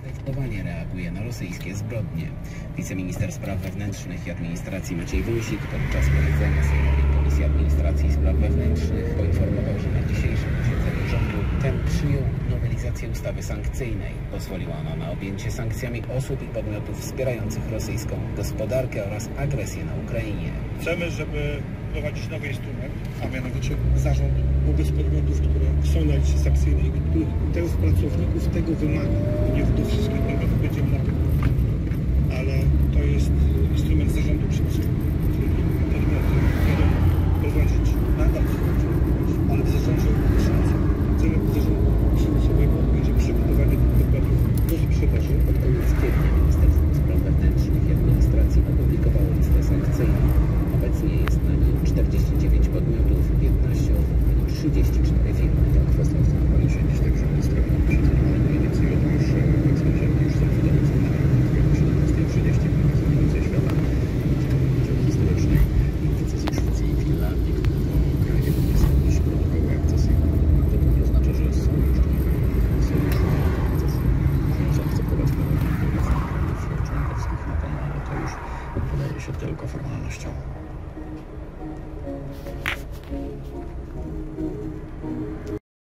zdecydowanie reaguje na rosyjskie zbrodnie. Wiceminister Spraw Wewnętrznych i Administracji Maciej Wąsik podczas posiedzenia Sejmowej Komisji Administracji i Spraw Wewnętrznych poinformował, że na dzisiejszym posiedzeniu rządu ten przyjął nowelizację ustawy sankcyjnej. Pozwoliła ona na objęcie sankcjami osób i podmiotów wspierających rosyjską gospodarkę oraz agresję na Ukrainie. Chcemy, żeby wprowadzić nowy instrument, a mianowicie zarząd wobec podmiotów, które są na liście sankcyjnej i których interes pracowników tego wymaga. Nie do wszystkich podmiotów będzie